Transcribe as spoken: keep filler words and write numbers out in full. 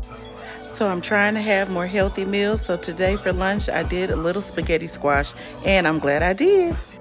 So I'm trying to have more healthy meals. So today for lunch, I did a little spaghetti squash, and I'm glad I did.